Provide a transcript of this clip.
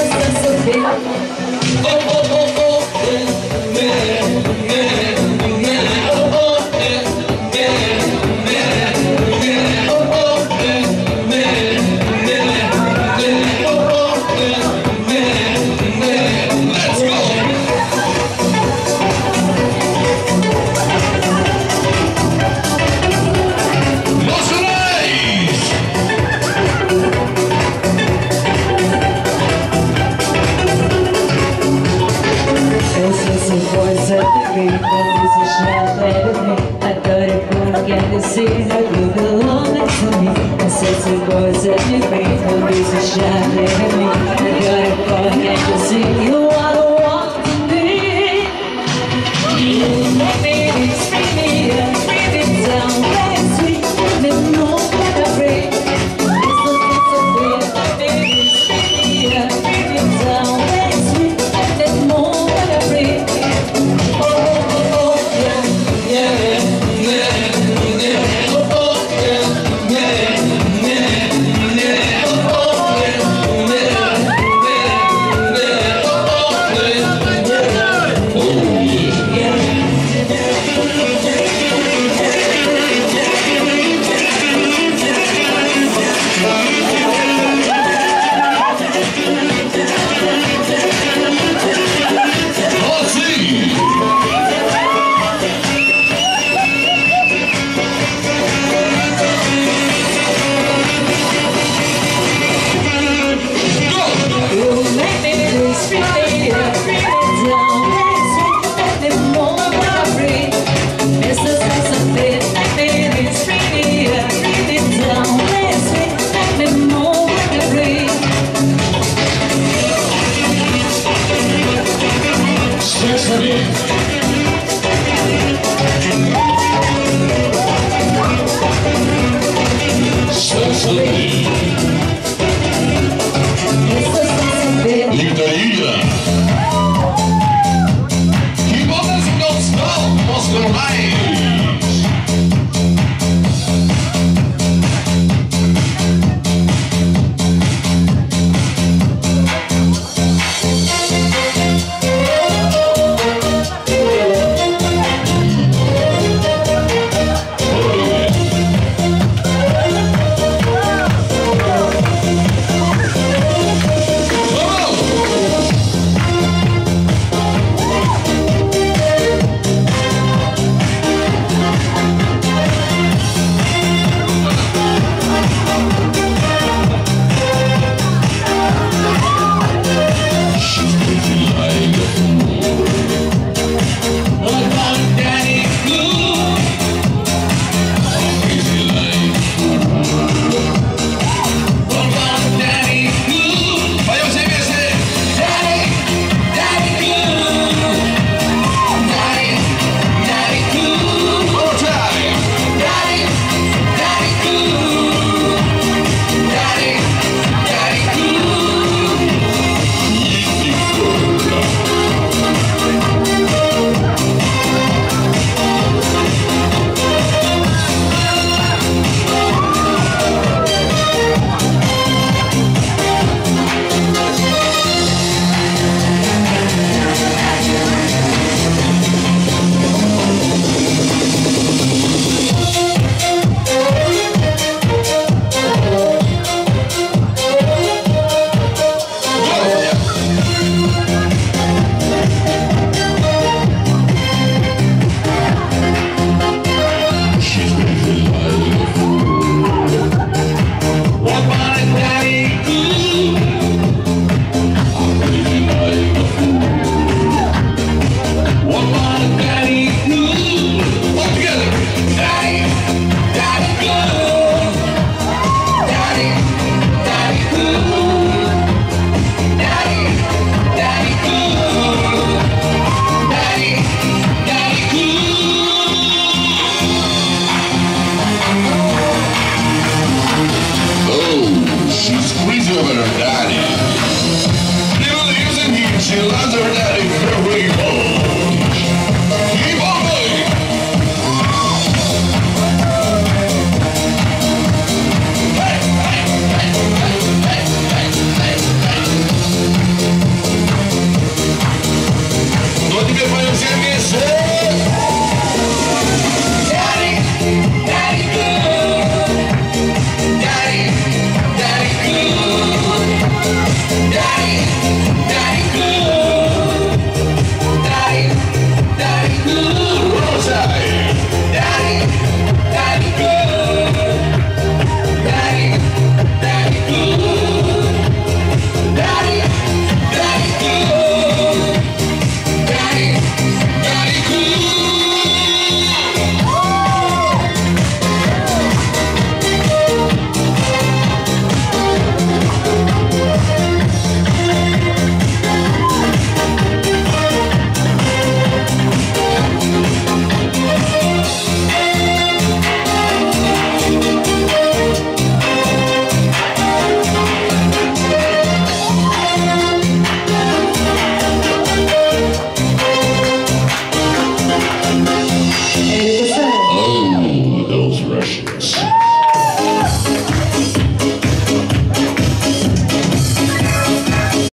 Boys at your feet, no reason shining at me. I got it for can't you see? You are the one to be. You make me scream me up, scream it down, very sweet. There's no better break. It's the kiss of fear, baby, scream me up, scream it down, very sweet. There's no better break. Oh, oh, oh, yeah, yeah, yeah, yeah. Oh, oh, yeah, yeah. Victorina, que botas não estão, mostram mais. She's squeezing over her daddy. Little isn't here, she loves her.